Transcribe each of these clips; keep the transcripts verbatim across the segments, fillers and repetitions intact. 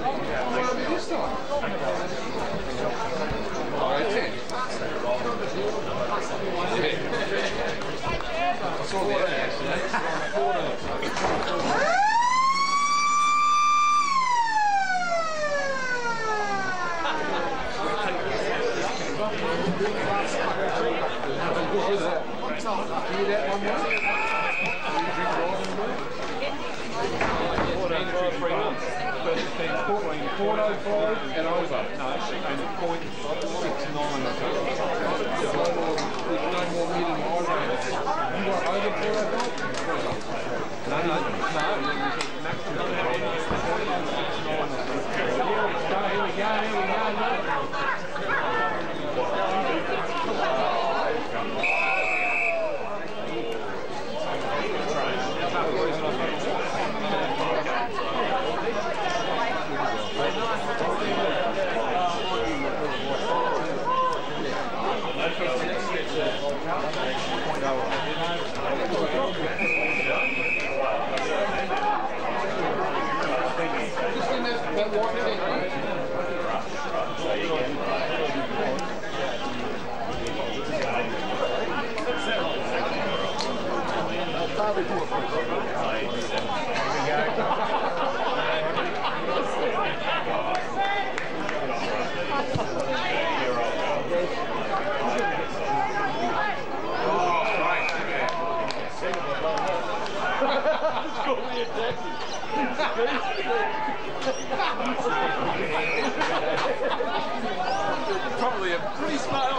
Probably a pretty smart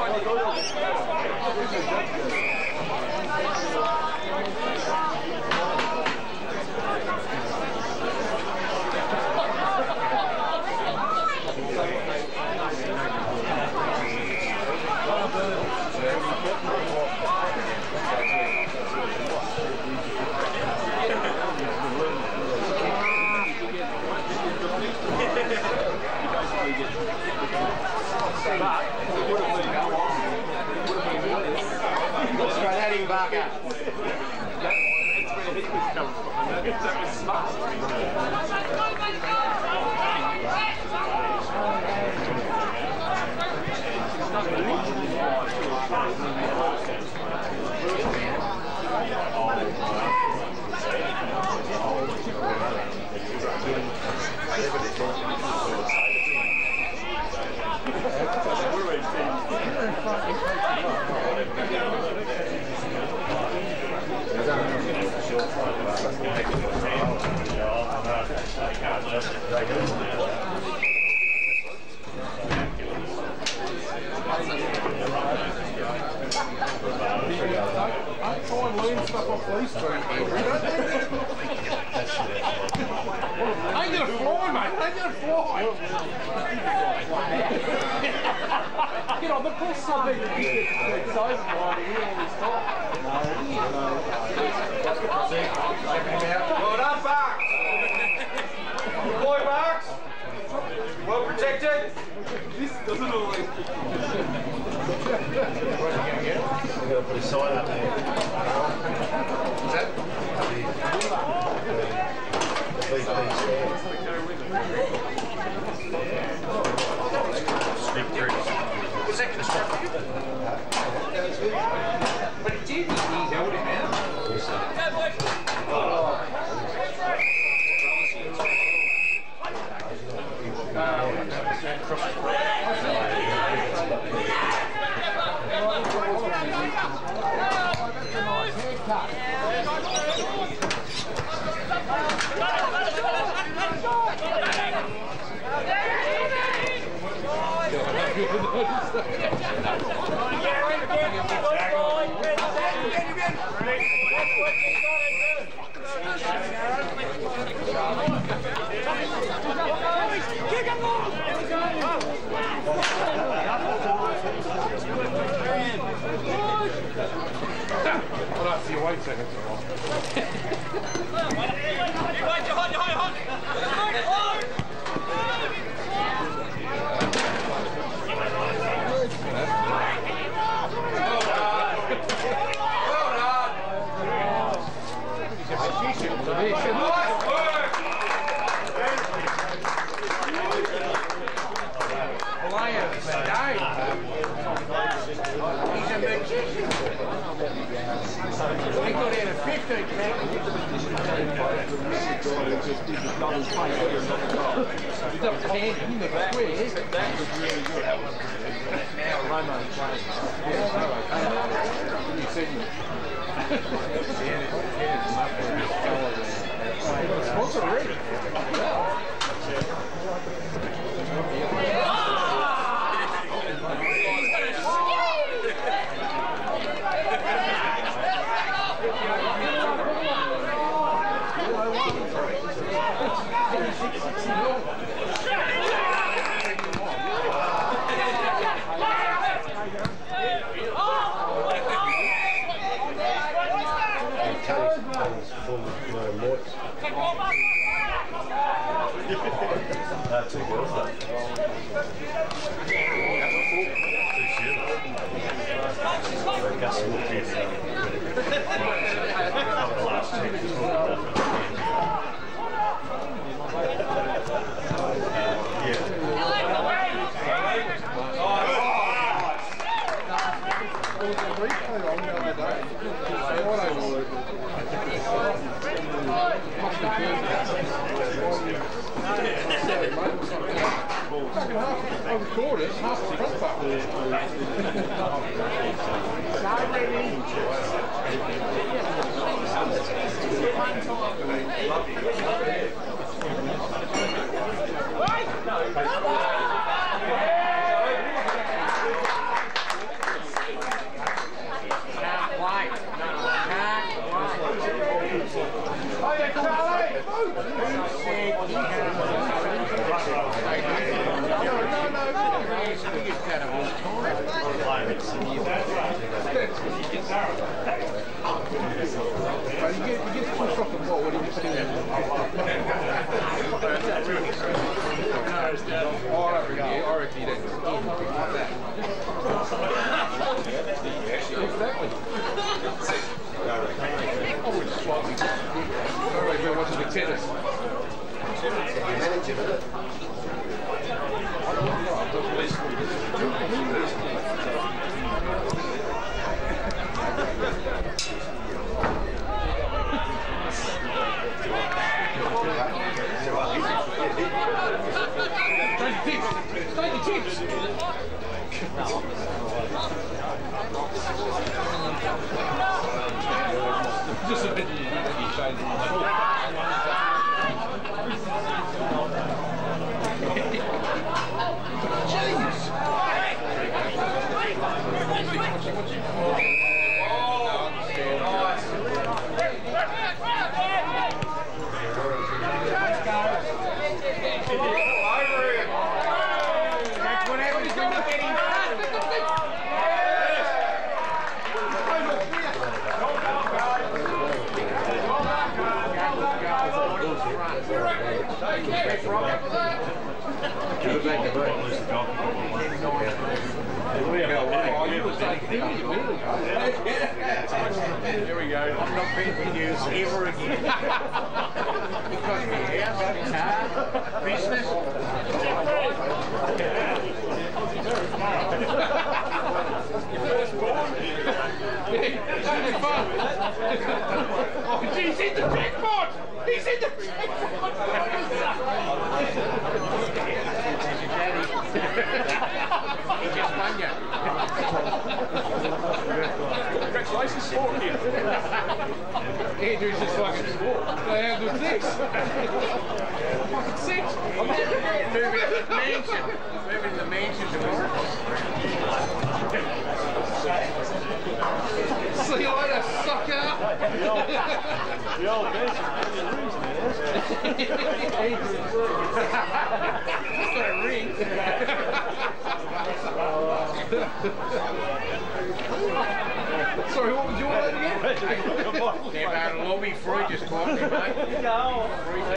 Sorry, what would you want again? They're about to lobby free just quietly, mate. Go.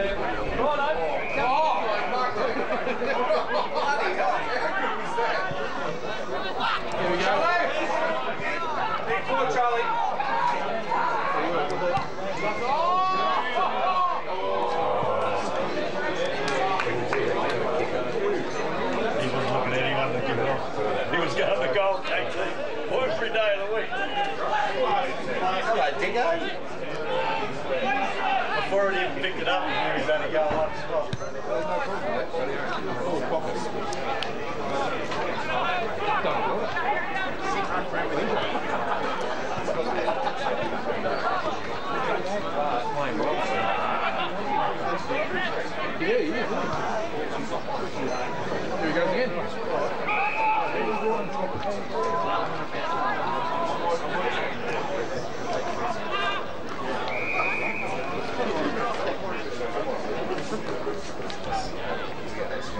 Here we go. Big four, Charlie. He wasn't looking at anyone to give it off. He was going to goal take every day of the week. Hello, Dingo.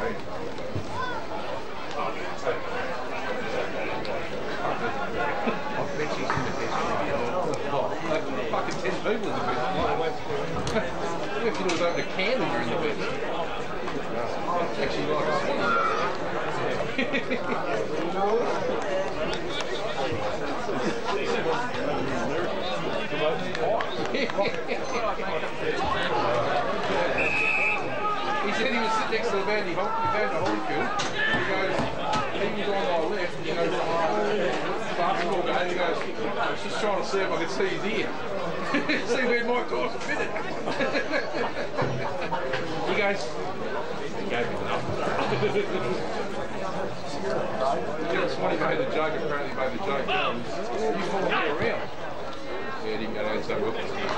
bet she's in the best. Oh, like fucking ten people in the best. If you was open a can when you're in the best. Actually, like He said he was sitting next to the band, he honked the band to Holyfield. He goes, he was on my left, he goes, oh, basketball game, he goes, I was just trying to see if I could see his ear. See where Mike Tyson fitted. He goes, he gave me enough. Yeah, it's funny, made the joke, apparently made the joke, um, you follow me around. Yeah, he didn't go down so well.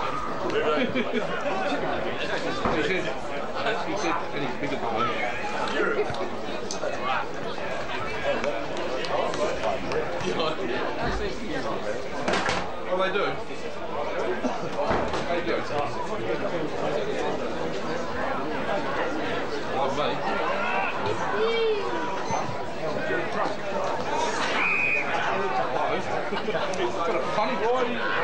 He said, he said, and he's bigger than me. Well, they do. They do. Love me. What a funny boy.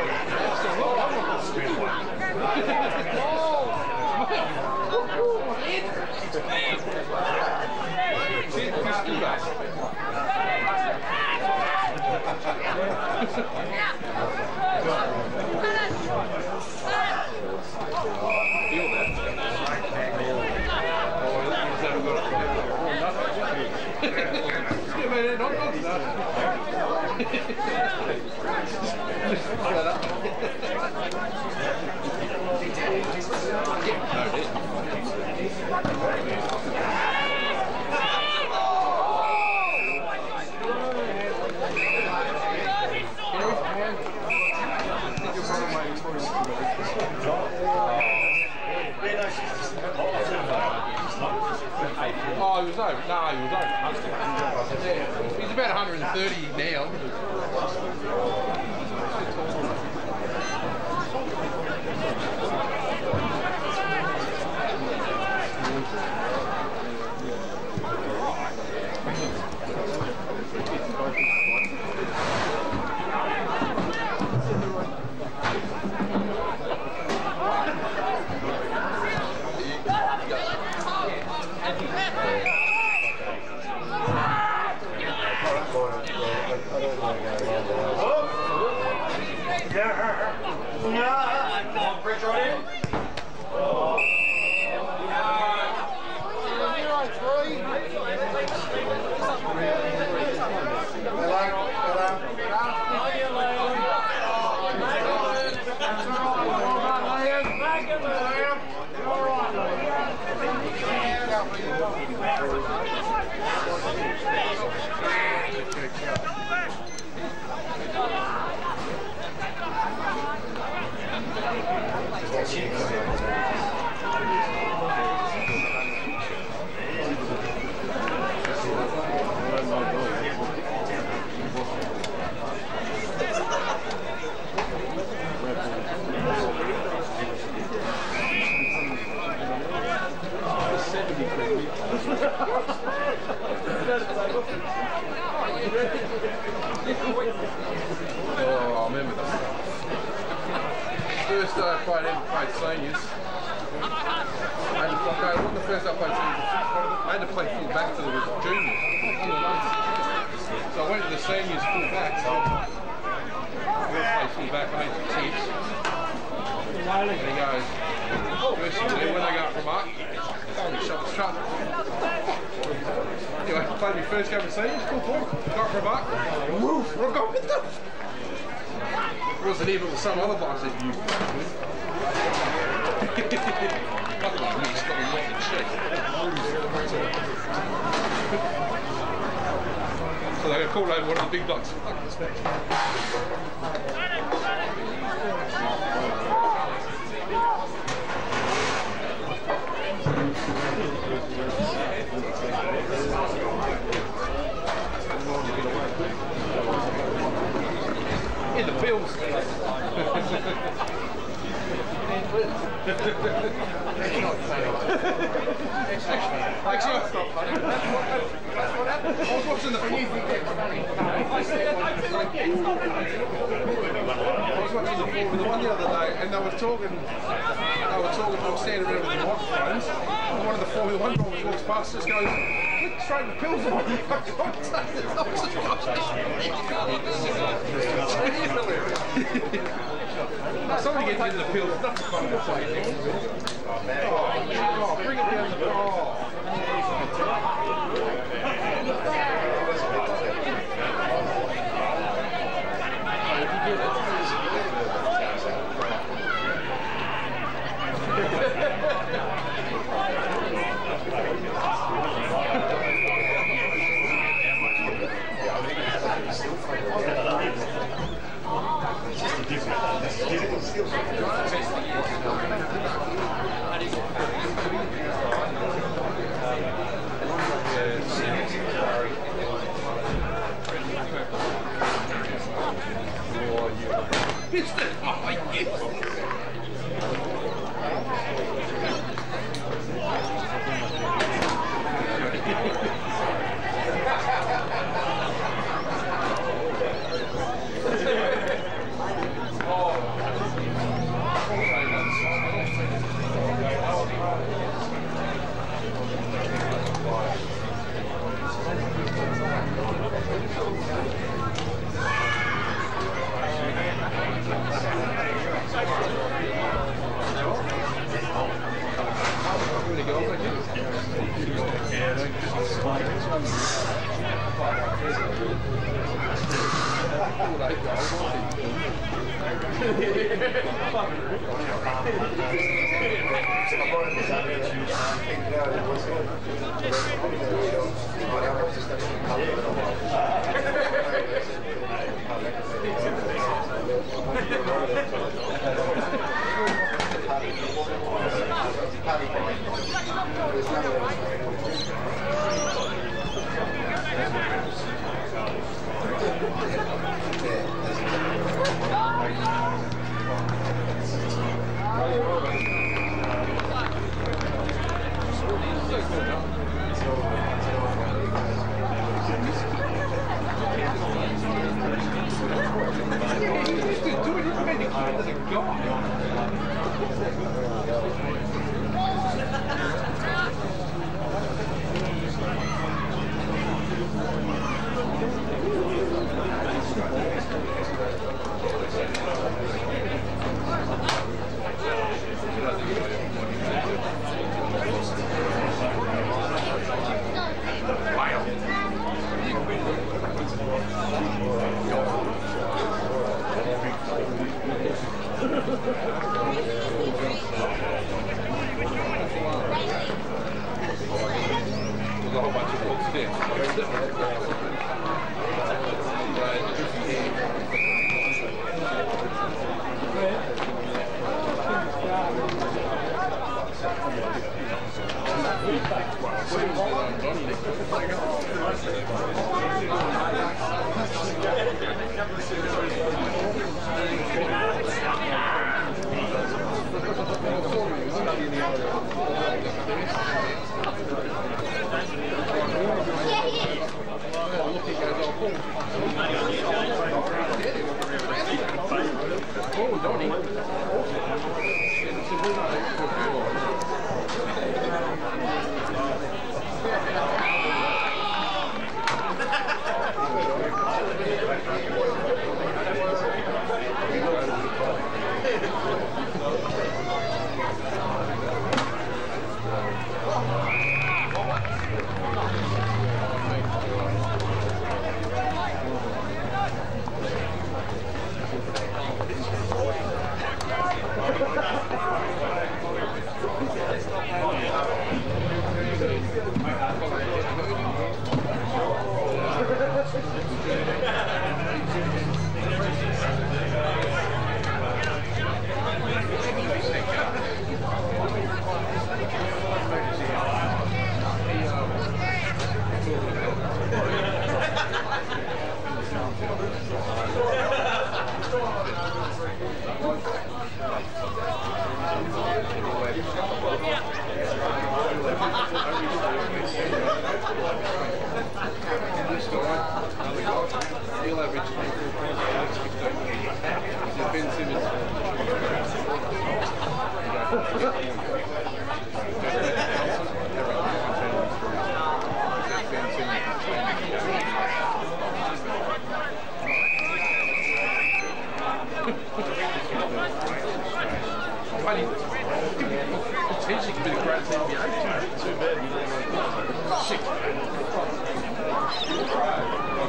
Oh, he was over. No, he was over one hundred. Yeah. He's about one hundred thirty now. Oh, I remember that. First day I played, ever played seniors. I had to, okay, it wasn't the first day I played seniors. I had to play full back till it was juniors. So I went to the seniors full back. So I went to play full back, I made some tips. And he goes, first thing when they go up from up, shot the shot. Anyway, I played my first game of seniors, cool ball. Got from up, woof, I got with them. It wasn't him, it was some other guy. I said, you fucking fucking me, stop me wanting shit. So they got called over one of the big dogs. Fuck this back. In the fields. It's not funny. Actually, that's not funny. That's what, that's what happened. I was watching the football. I said, I said, like, it's not funny. I was watching the Formula One the other day, and they were talking. They were talking. I was standing around with the microphones, and one of the Formula One drivers walks past, just goes, "Quit throwing the pills on me." Somebody gets into the pills. It's not the fun of the play. Oh, bring it down to the oh.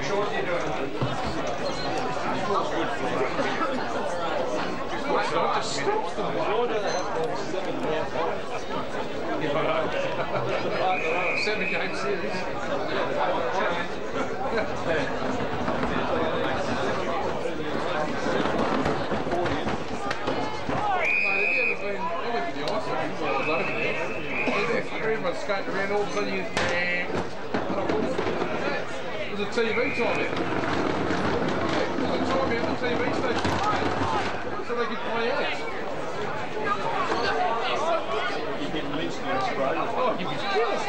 short you doing? It's not just stops them. Seven game series. Everyone's skating around, all of a sudden you there's a T V time out. There's a time out on the T V station so they can play ads. You're getting lynched in Australia. Oh, you'd be jealous.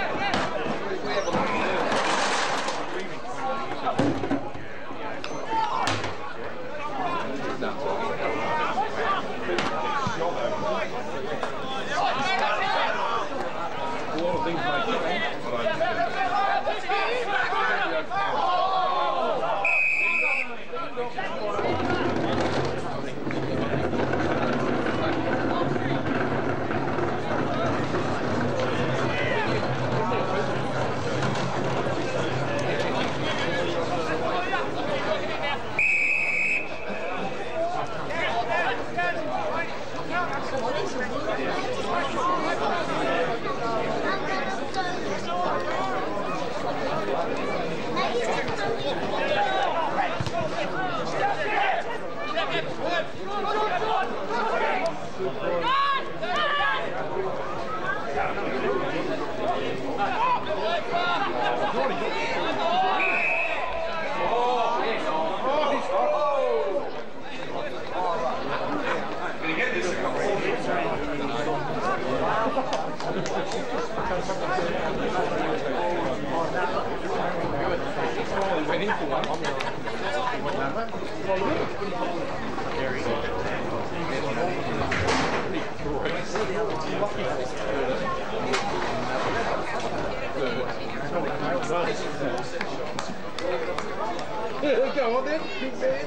Go on then, big man.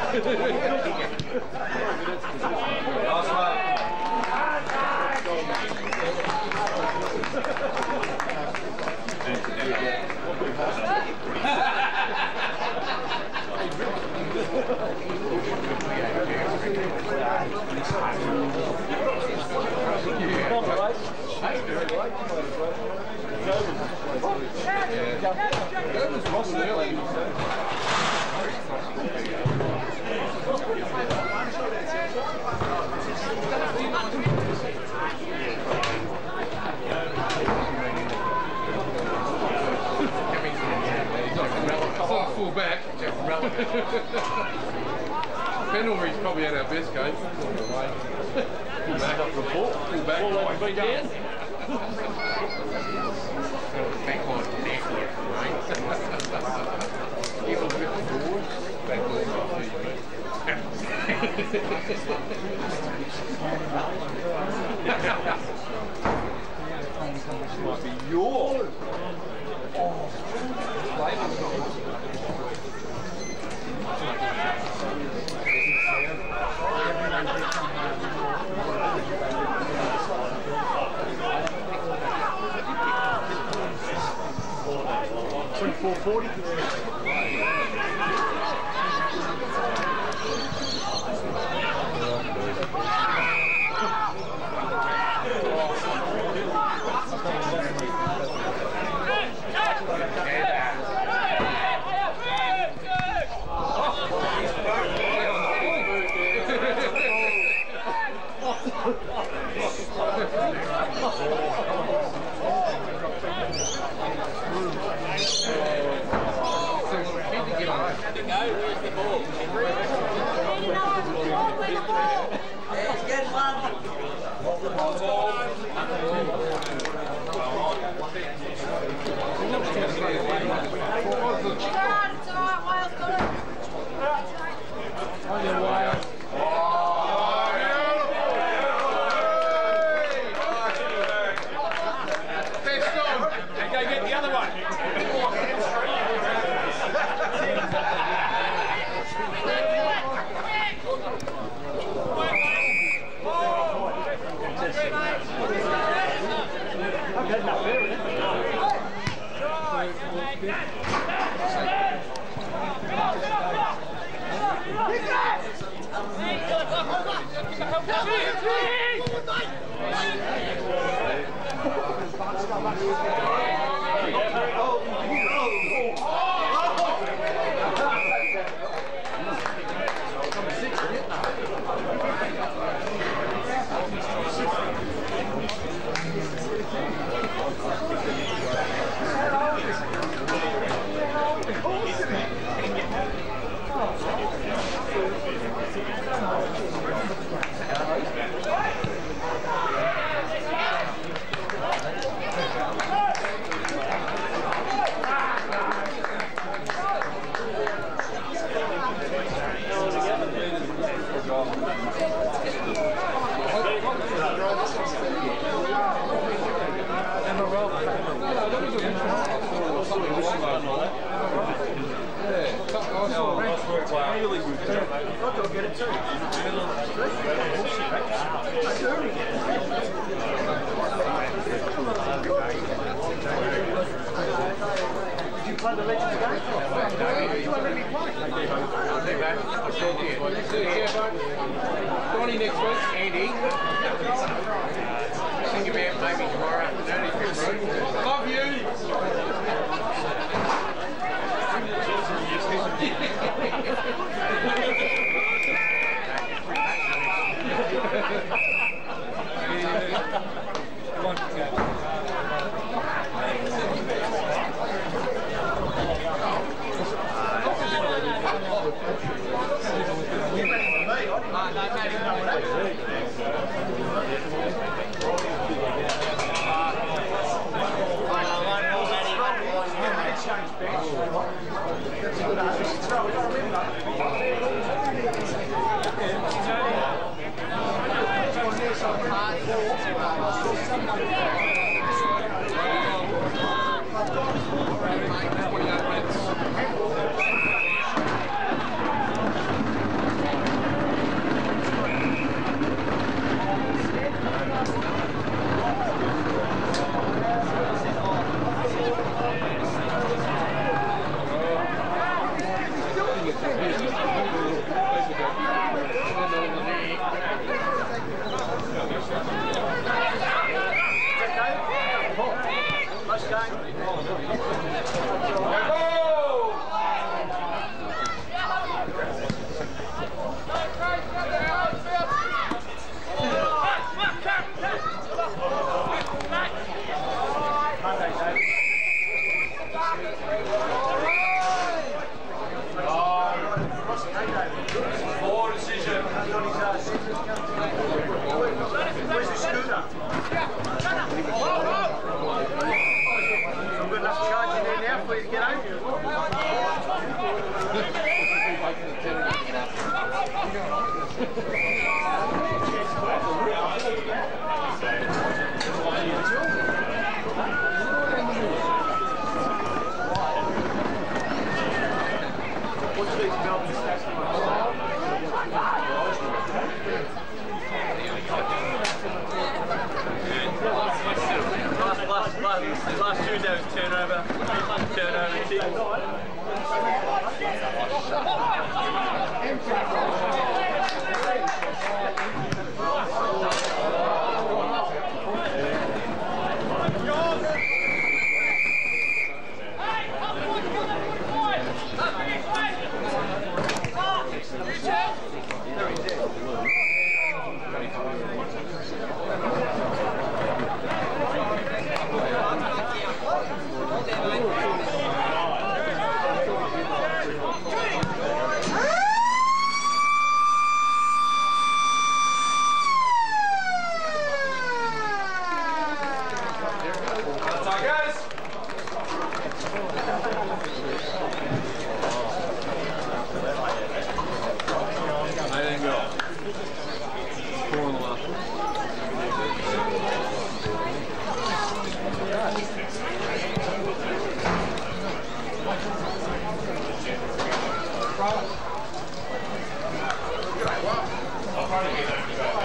Full back. Penalty's probably had our best game. Full back. Full back. Full back. Down. Back line naturally, right? Even with the doors, back line Might be yours. twenty-four forty. one of the legends game? You won't let me play. I'll be back. I'll talk to you. See you, Donnie next week. Andy. Think about maybe tomorrow afternoon if you're free. Love you. Come on, go. Last Tuesday was turnover, turnover Wow.